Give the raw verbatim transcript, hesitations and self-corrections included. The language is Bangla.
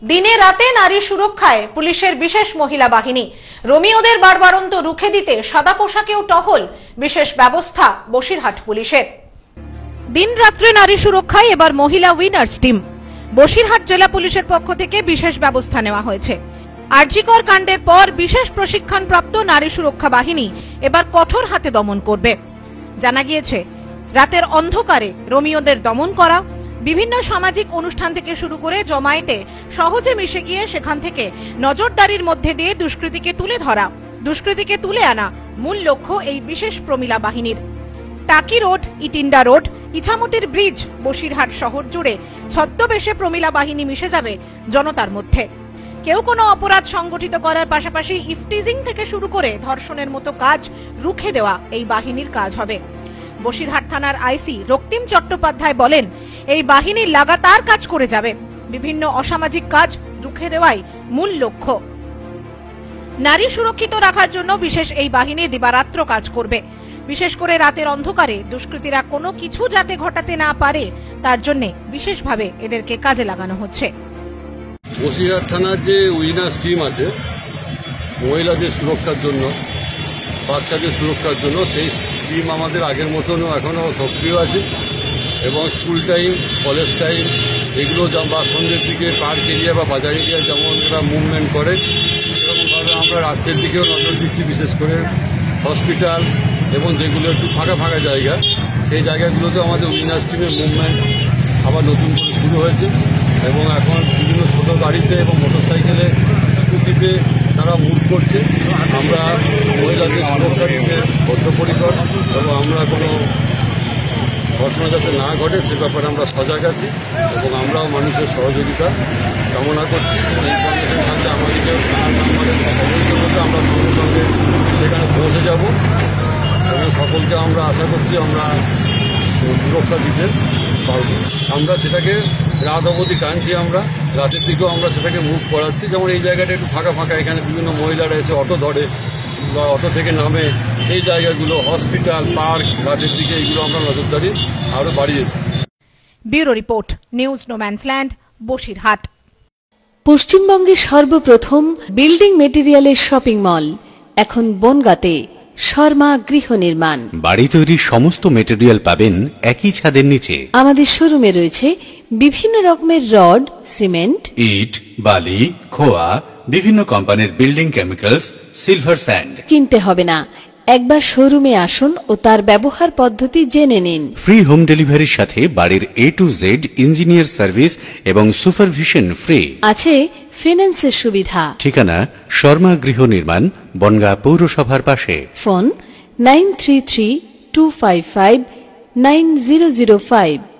দিনে রাতে নারী সুরক্ষায় পুলিশের বিশেষ মহিলা বাহিনী। রোমিওদের বাড়বাড়ন্ত রুখে দিতে সাদা পোশাকেও টহল, বিশেষ ব্যবস্থা বসিরহাট পুলিশের। দিন রাত্রে নারী সুরক্ষায় এবার মহিলা উইনার্স টিম। বসিরহাট জেলা পুলিশের পক্ষ থেকে বিশেষ ব্যবস্থা নেওয়া হয়েছে। আরজিকর কাণ্ডের পর বিশেষ প্রশিক্ষণপ্রাপ্ত নারী সুরক্ষা বাহিনী এবার কঠোর হাতে দমন করবে। জানা গিয়েছে, রাতের অন্ধকারে রোমিওদের দমন করা, বিভিন্ন সামাজিক অনুষ্ঠান থেকে শুরু করে জমায়েতে সহজে মিশে গিয়ে সেখান থেকে নজরদারির মধ্যে দিয়ে দুষ্কৃতীকে তুলে ধরা, দুষ্কৃতীকে তুলে আনা মূল লক্ষ্য এই বিশেষ প্রমিলা বাহিনীর। টাকি রোড, ইটিন্ডা রোড, ইছামতির ব্রিজ, বসিরহাট শহর জুড়ে ছদ্মবেশে প্রমিলা বাহিনী মিশে যাবে জনতার মধ্যে। কেউ কোনো অপরাধ সংগঠিত করার পাশাপাশি ইফটিজিং থেকে শুরু করে ধর্ষণের মতো কাজ রুখে দেওয়া এই বাহিনীর কাজ হবে। বসিরহাট থানার আইসি রক্তিম চট্টোপাধ্যায় বলেন, এই বাহিনী লাগাতার কাজ করে যাবে। বিভিন্ন অসামাজিক কাজ রুখে দেওয়াই মূল লক্ষ্য। নারী সুরক্ষিত রাখার জন্য বিশেষ এই বাহিনী দিবারাত্র কাজ করবে। বিশেষ করে রাতের অন্ধকারে দুষ্কৃতীরা কোনো কিছু যাতে ঘটাতে না পারে তার জন্য বিশেষভাবে এদেরকে কাজে লাগানো হচ্ছে। বসিরহাট থানার যে উইনার্স টিম আছে মহিলাদের সুরক্ষার জন্য, বাচ্চাদের সুরক্ষার জন্য, সেই টিম আমাদের আগের মতনও এখনও সক্রিয় আছে এবং স্কুল টাইম, কলেজ টাইম এগুলো বা সন্ধ্যের দিকে পার্ক এরিয়া বা বাজার এরিয়া যেমন এরা মুভমেন্ট করে, সেরকমভাবে আমরা রাত্রের দিকেও নজর দিচ্ছি। বিশেষ করে হসপিটাল এবং যেগুলো একটু ফাঁকা ফাঁকা জায়গা, সেই জায়গাগুলোতে আমাদের উইনার্স টিমের মুভমেন্ট আবার নতুন করে শুরু হয়েছে এবং এখন বিভিন্ন ছোটো গাড়িতে এবং মোটরসাইকেলে, স্কুটিতে তারা মুভ করছে। আমরা মহিলাদের সুরক্ষা দিতে বদ্ধপরিকর এবং আমরা কোনো ঘটনা যাতে না ঘটে সে ব্যাপারে আমরা সজাগ আছি এবং আমরাও মানুষের সহযোগিতা কামনা করছি। ইনফরমেশন থাকলে আমাদেরকে অবশ্যই করতে আমরা সঙ্গে সঙ্গে সেখানে পৌঁছে যাব এবং সকলকে আমরা আশা করছি আমরা সুরক্ষা দিতে পারব। আমরা সেটাকে রাত অবধি টানছি, আমরা রাতের দিকেও আমরা সেটাকে মুভ করাচ্ছি। যেমন এই জায়গাটা একটু ফাঁকা ফাঁকা, এখানে বিভিন্ন মহিলারা এসে অটো ধরে বা অটো থেকে নামে, এই জায়গাগুলো হসপিটাল, পার্ক, রাতের দিকে এইগুলো আমরা নজরদারি আরও বাড়িয়েছি। Bureau report, news no man's land, Basirhat. পশ্চিমবঙ্গের সর্বপ্রথম বিল্ডিং মেটেরিয়ালের শপিং মল এখন বনগাঁতে। শর্মা গৃহ নির্মাণ, বাড়ি তৈরির সমস্ত মেটেরিয়াল পাবেন একই ছাদের নিচে। আমাদের শোরুমে রয়েছে বিভিন্ন রকমের রড, সিমেন্ট, ইট, বালি, খোয়া, বিভিন্ন কোম্পানির বিল্ডিং কেমিক্যালস, সিলভার স্যান্ড। কিনতে হবে না, একবার শোরুমে আসুন ও তার ব্যবহার পদ্ধতি জেনে নিন। ফ্রি হোম ডেলিভারির সাথে বাড়ির A to Z engineer service এবং সুপারভিশন ফ্রি। আছে ফিন্যান্সের সুবিধা। ঠিকানা শর্মা গৃহ নির্মাণ, বনগাঁ পৌরসভার পাশে। Phone nine three three two five five nine zero zero five.